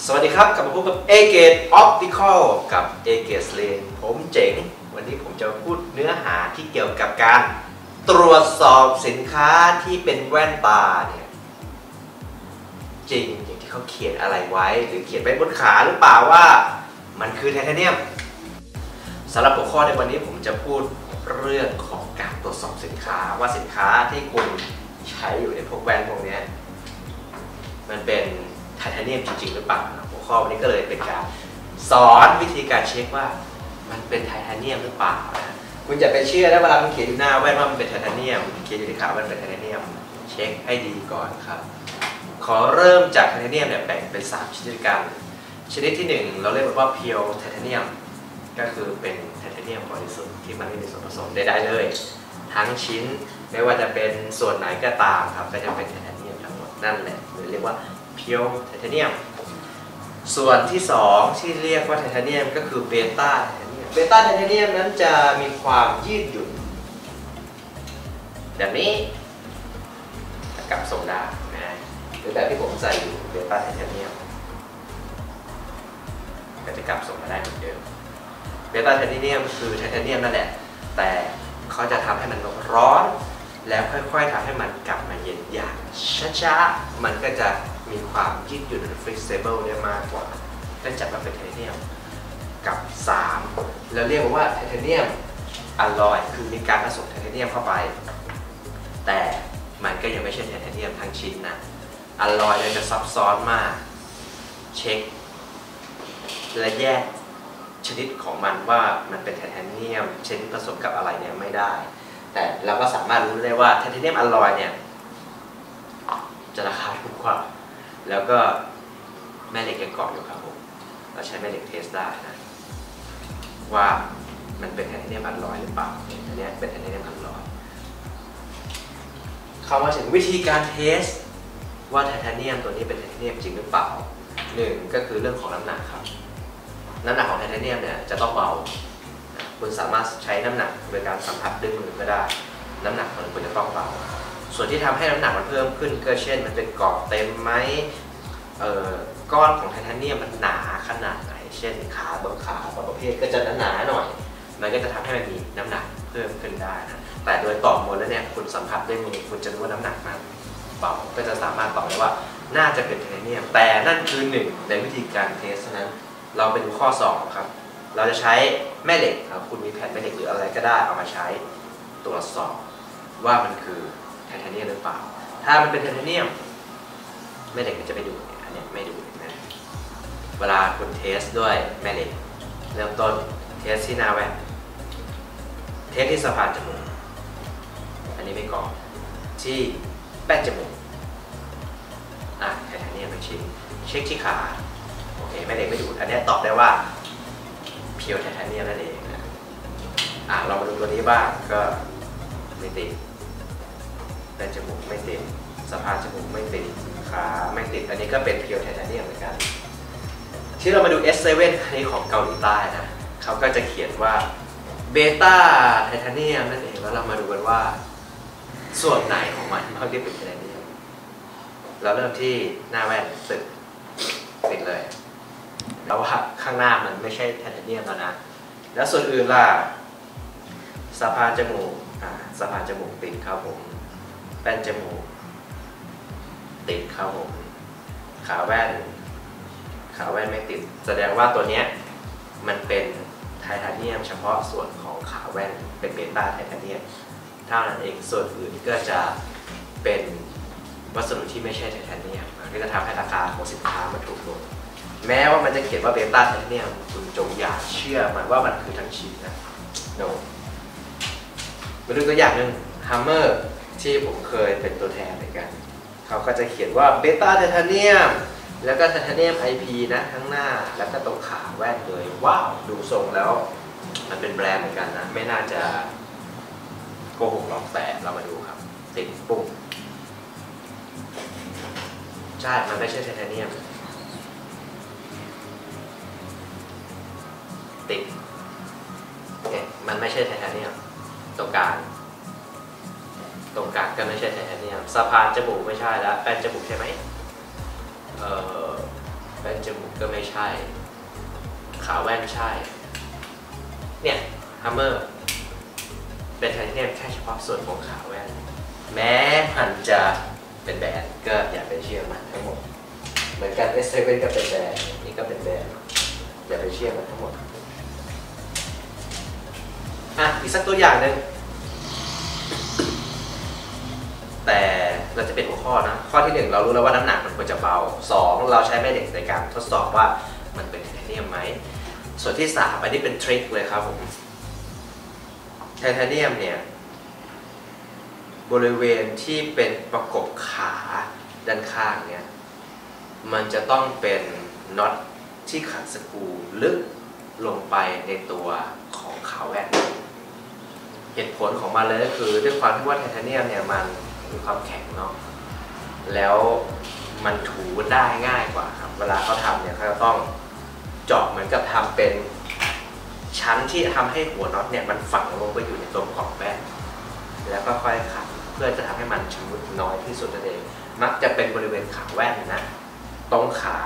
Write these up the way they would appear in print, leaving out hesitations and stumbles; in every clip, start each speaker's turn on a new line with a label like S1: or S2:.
S1: สวัสดีครับกลับมาพบกับ A Gate Optical กับ A Gate Lens ผมเจ๋งวันนี้ผมจะพูดเนื้อหาที่เกี่ยวกับการตรวจสอบสินค้าที่เป็นแว่นตาเนี่ยจริงอย่างที่เขาเขียนอะไรไว้หรือเขียนไว้บนขาหรือเปล่าว่ามันคือไทเทเนียมสำหรับหัวข้อในวันนี้ผมจะพูดเรื่องของการตรวจสอบสินค้าว่าสินค้าที่คุณใช้อยู่ในพวกแว่นพวกนี้มันเป็นไทเทเนียมจริงๆหรือเปล่าหัวข้อวันนี้ก็เลยเป็นการสอนวิธีการเช็คว่ามันเป็นไทเทเนียมหรือเปล่านะคุณอย่าไปเชื่อนะเวลามันเขียนอยู่หน้าแว่นว่ามันเป็นไทเทเนียมเขียนอยู่ในขาว่ามันเป็นไทเทเนียมเช็คให้ดีก่อนครับขอเริ่มจากไทเทเนียมเนี่ยแบ่งเป็น3ชนิดกันชนิดที่1เราเรียกว่า pure titanium ก็คือเป็นไทเทเนียมบริสุทธิ์ที่มันไม่มีส่วนผสมใดๆเลยทั้งชิ้นไม่ว่าจะเป็นส่วนไหนก็ตามครับก็จะเป็นไทเทเนียมทั้งหมดนั่นแหละหรือเรียกว่า pure titanium ส่วนที่2ที่เรียกว่าไทเทเนียมก็คือเบต้าไทเทเนียมเบต้าไทเทเนียมนั้นจะมีความยืดหยุ่นแบบนี้กับทรงได้นะหรือแบบที่ผมใส่อยู่เบต้าไทเทเนียมก็จะกลับส่งมาได้เหมือนเดิมเบต้าไทเทเนียมคือไทเทเนียมนั่นแหละแต่เขาจะทำให้มันร้อนแล้วค่อยๆทำให้มันกลับมาเย็นอย่างช้าๆมันก็จะมีความยืดหยุ่นหรือ flexible ได้มากกว่าเนื่องจากมันเป็นไทเทเนียมกับ3แล้วเรียกว่าไทเทเนียมอลลอยคือมีการผสมไทเทเนียมเข้าไปแต่มันก็ยังไม่ใช่ไทเทเนียมทั้งชิ้นนะอลลอยจะซับซ้อนมากเช็คและแยกชนิดของมันว่ามันเป็นไทเทเนียมชนิดผสมกับอะไรเนี่ยไม่ได้แต่เราก็สามารถรู้ได้ว่าไทเทเนียมอลลอยเนี่ยจะราคาถูกกว่าแล้วก็แม่เหล็กยังเกาะอยู่ครับผมเราใช้แม่เหล็กเทสได้นะว่ามันเป็นไทเทเนียมอลลอยหรือเปล่าอันนี้เป็นไทเทเนียมอลลอยเข้ามาถึงวิธีการเทสว่าไทเทเนียมตัวนี้เป็นไทเทเนียมจริงหรือเปล่า1ก็คือเรื่องของน้ำหนักครับน้ำหนักของไทเทเนียมเนี่ยจะต้องเบาคุณสามารถใช้น้ำหนักโดยการสัมผัสด้วยมือก็ได้น้ำหนักของคุณจะต้องเบาส่วนที่ทำให้น้ำหนักมันเพิ่มขึ้นก็เช่นมันเป็นกรอบเต็มไหมก้อนของไทเทเนียมมันหนาขนาดไหนเช่นขาบางขาบางประเภทก็จะหนาหน่อยมันก็จะทำให้มันมีน้ำหนักเพิ่มขึ้นได้นะแต่โดยต่อมวลแล้วเนี่ยคุณสัมผัสด้วยมือคุณจะรู้ว่าน้ำหนักมันเบาก็จะสามารถบอกได้ว่าน่าจะเป็นไทเทเนียมแต่นั่นคือ1ในวิธีการเทสนั้นเราไปดูข้อ2ครับเราจะใช้แม่เหล็กคุณมีแผ่นแม่เหล็กหรืออะไรก็ได้เอามาใช้ตรวจสอบว่ามันคือไทเทเนียมหรือเปล่าถ้ามันเป็นไทเทเนียมแม่เหล็กมันจะไม่ดูอันนี้ไม่ดูนะเวลาคุณเทสด้วยแม่เหล็กเริ่มต้นเทสที่หน้าแว่นเทสที่สะพานจมูกอันนี้ไม่ก่อนที่แป้นจมูกไทเทเนียมเป็นชิ้นเช็คที่ขาโอเคแม่เหล็กไม่ดูอันนี้ตอบได้ว่าเพียวไทเทเนียมนั่นเองนะเรามาดูตัวนี้บ้างก็ไม่ติดแป้นจมูกไม่ติดสะพานจมูกไม่ติดขาไม่ติดอันนี้ก็เป็นเพียวไทเทเนียมเหมือนกันที่เรามาดู S7 อันนี้ของเกาหลีใต้นะเขาก็จะเขียนว่าเบต้าไทเทเนียมนั่นเองแล้วเรามาดูกันว่าส่วนไหนของมันเขาเรียกเป็นไทเทเนียมเราเริ่มที่หน้าแว่นตึกติดเลยแล้วว่าข้างหน้ามันไม่ใช่ไทเทเนียมแล้วนะแล้วส่วนอื่นล่ะสะพานจมูกสะพานจมูกติดครับผมแป้นจมูกติดครับผมขาแว่นไม่ติดแสดงว่าตัวนี้มันเป็นไทเทเนียมเฉพาะส่วนของขาแว่นเป็นเบต้าไทเทเนียมเท่านั้นเองส่วนอื่นก็จะเป็นวัสดุที่ไม่ใช่ไทเทเนียมก็จะทำให้ราคาของสินค้ามันถูกลงแม้ว่ามันจะเขียนว่าเบต้าไทเทเนียมคุณจงอย่าเชื่อมันว่ามันคือทั้งชิ้นนะโนมาดูตัวอย่างหนึ่งฮัมเมอร์ที่ผมเคยเป็นตัวแทนเหมือนกันเขาก็จะเขียนว่าเบต้าไทเทเนียมแล้วก็ไทเทเนียม IP นะทั้งหน้าแล้วก็ตรงขาแว่นเลยว้าวดูทรงแล้วมันเป็นแบรนด์เหมือนกันนะไม่น่าจะโกหกหรอกแต่เรามาดูครับติดปุ่มใช่มันไม่ใช่ไทเทเนียมติดมันไม่ใช่ไทเทเนียมตรงกลางก็ไม่ใช่ไทเทเนียมสะพานจมูกไม่ใช่แล้วแป้นจมูกใช่ไหมแป้นจจมูกก็ไม่ใช่ขาแว่นใช่เนี่ยฮัมเมอร์เป็นไทเทเนียมแค่เฉพาะส่วนของขาแว่นแม้มันจะเป็นแบรนด์ก็อย่าไปเชื่อมันทั้งหมดเหมือนกัน S7 ก็เป็นแบรนด์นี่ก็เป็นแบรนด์อย่าไปเชื่อมันทั้งหมดอีกสักตัวอย่างหนึ่งแต่เราจะเป็นหัวข้อนะข้อที่ 1เรารู้แล้วว่าน้ำหนักมันควรจะเบา2เราใช้แม่เหล็กในการทดสอบว่ามันเป็นไทเทเนียมไหมส่วนที่3อันนี้เป็นทริคเลยครับผมไทเทเนียมเนี่ยบริเวณที่เป็นประกบขาด้านข้างเนี่ยมันจะต้องเป็นน็อตที่ขันสกรูลึกลงไปในตัวของขาแว่นเหตุผลของมันเลยก็คือด้วยความที่ว่าไทเทเนียมเนี่ยมันมีความแข็งเนาะแล้วมันถูได้ง่ายกว่าครับเวลาเขาทำเนี่ยเขาจะต้องเจาะเหมือนกับทำเป็นชั้นที่ทำให้หัวน็อตเนี่ยมันฝังลงไปอยู่ในตัวกรอบแว่นแล้วก็ค่อยขันเพื่อจะทำให้มันชำรุดน้อยที่สุดนั่นเองมักจะเป็นบริเวณขาแว่นนะตรงขา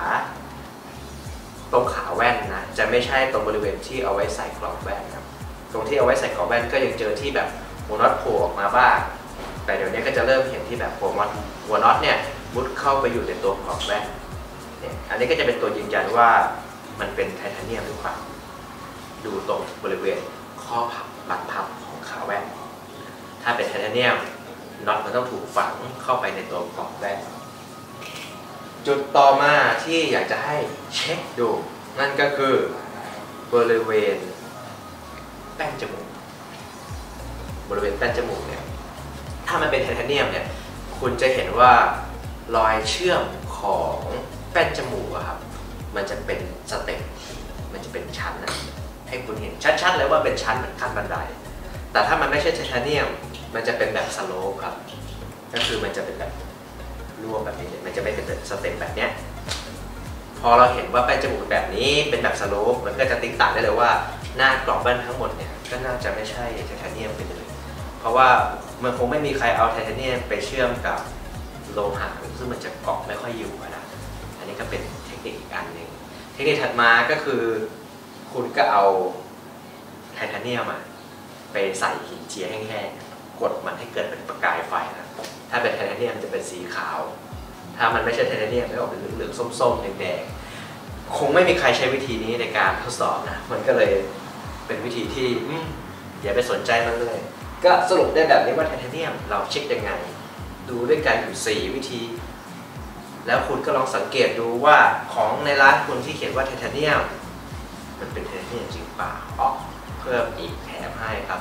S1: แว่นนะจะไม่ใช่ตรงบริเวณที่เอาไว้ใส่กรอบแว่นครับตรงที่เอาไว้ใส่กรอบแว่นก็ยังเจอที่แบบหัวน็อตโผล่ออกมาบ้างแต่เดี๋ยวนี้ก็จะเริ่มเห็นที่แบบหัวน็อตเนี่ยมุดเข้าไปอยู่ในตัวกรอบแว่นเนี่ยอันนี้ก็จะเป็นตัวยืนยันว่ามันเป็นไทเทเนียมหรือเปล่าดูตรงบริเวณข้อพับบัดพับของขาแว่นถ้าเป็นไทเทเนียมน็อตมันต้องถูกฝังเข้าไปในตัวกรอบแว่นจุดต่อมาที่อยากจะให้เช็คดูนั่นก็คือบริเวณแป้นจมูกบริเวณแป้นจมูกเนี่ยถ้ามันเป็นไทเทเนียมเนี่ยคุณจะเห็นว่ารอยเชื่อมของแป้นจมูกครับมันจะเป็นสเต็ปมันจะเป็นชั้นนะให้คุณเห็นชัดๆเลยว่าเป็นชั้นเหมือนขั้นบันไดแต่ถ้ามันไม่ใช่ไทเทเนียมมันจะเป็นแบบสโลปครับก็คือมันจะเป็นแบบรวมแบบนี้มันจะไม่เป็นสเต็ปแบบเนี้ยพอเราเห็นว่าแป้นจมูกแบบนี้เป็นแบบสโลปมันก็จะติ๊กต่างได้เลยว่าหน้ากรอบแว่นทั้งหมดเนี่ยก็น่าจะไม่ใช่ไทเทเนียมไปเลยเพราะว่ามันคงไม่มีใครเอาไทเทเนียมไปเชื่อมกับโลหะซึ่งมันจะเกาะไม่ค่อยอยู่นะอันนี้ก็เป็นเทคนิคอีกอันหนึ่งเทคนิคถัดมาก็คือคุณก็เอาไทเทเนียมไปใส่หินเจียแห้งๆกดมันให้เกิดเป็นประกายไฟนะถ้าเป็นไทเทเนียมจะเป็นสีขาวถ้ามันไม่ใช่ไทเทเนียมก็ออกเป็นเหลืองๆส้มๆแดงๆคงไม่มีใครใช้วิธีนี้ในการทดสอบนะมันก็เลยเป็นวิธีที่อย่าไปสนใจมันเลยก็สรุปได้แบบนี้ว่าไทเทเนียมเราเช็คยังไงดูด้วยกันอยู่4วิธีแล้วคุณก็ลองสังเกตดูว่าของในร้านคุณที่เขียนว่าไทเทเนียมมันเป็นไทเทเนียมจริงเปล่าเพิ่มอีกแถมให้ครับ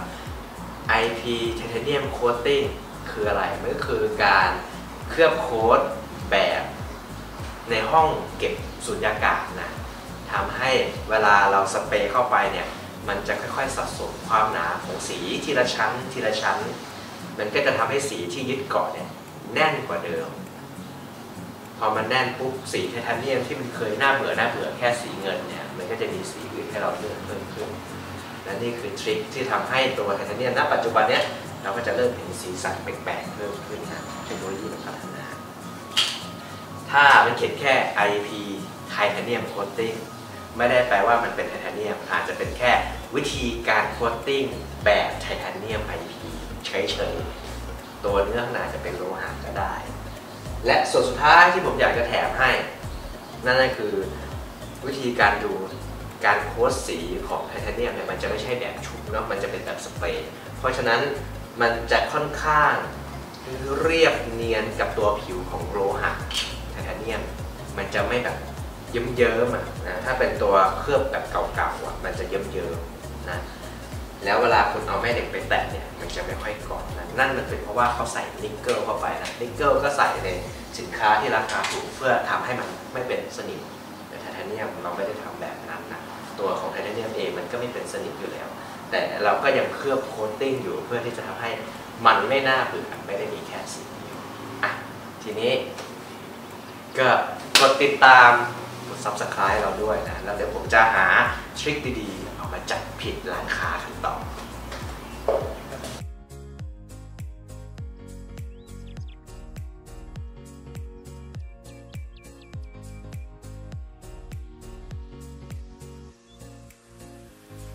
S1: IP Titanium Coating คืออะไรมันก็คือการเคลือบโค้ดแบบในห้องเก็บสุญญากาศนะทำให้เวลาเราสเปรย์เข้าไปเนี่ยมันจะค่อยๆสะสมความหนาของสีทีละชั้นทีละชั้นมันก็จะทำให้สีที่ยึดเกาะเนี่ยแน่นกว่าเดิมพอมันแน่นปุ๊บสีไทเทเนียมที่มันเคยน่าเบื่อแค่สีเงินเนี่ยมันก็จะมีสีอื่นให้เราเลือกเพิ่มขึ้นและนี่คือทริคที่ทำให้ตัวไทเทเนียมณปัจจุบันเนี้ยเราก็จะเริ่มเห็นสีสันแปลกๆเพิ่มขึ้นนะเทคโนโลยีมันพัฒนาถ้ามันเขียนแค่ IP Titanium Coating ไม่ได้แปลว่ามันเป็นไทเทเนียมอาจจะเป็นแค่วิธีการโคตติ้งแบบไทเทเนียม IP เฉยๆตัวเนื้อข้างในจะเป็นโลหะก็ได้และส่วนสุดท้ายที่ผมอยากจะแถมให้นั่นก็คือวิธีการดูการโค้ดสีของไทเทเนียมเนี่ยมันจะไม่ใช่แบบชุบเนาะมันจะเป็นแบบสเปรย์เพราะฉะนั้นมันจะค่อนข้างเรียบเนียนกับตัวผิวของโลหะไทเทเนียมมันจะไม่แบบเยิ้มๆนะถ้าเป็นตัวเคลือบแบบเก่าๆมันจะเยิ้มๆนะแล้วเวลาคุณเอาแม่เหล็กไปแตะเนี่ยมันจะไม่ค่อยเกาะนั่นมันเป็นเพราะว่าเขาใส่นิกเกิลเข้าไปนะนิกเกิลก็ใส่ในสินค้าที่ราคาถูกเพื่อทำให้มันไม่เป็นสนิมแต่ไทเทเนียมเราไม่ได้ทำแบบนั้นนะตัวของไทเทเนียมเองมันก็ไม่เป็นสนิมอยู่แล้วแต่เราก็ยังเคลือบโคตติ้งอยู่เพื่อที่จะทำให้มันไม่น่าเบื่อไม่ได้มีแค่สีทีนี้ก็กดติดตามกด Subscribe เราด้วยนะแล้วเดี๋ยวผมจะหาทริคดีๆเอามาจัดผิดร้านค้ากันต่อ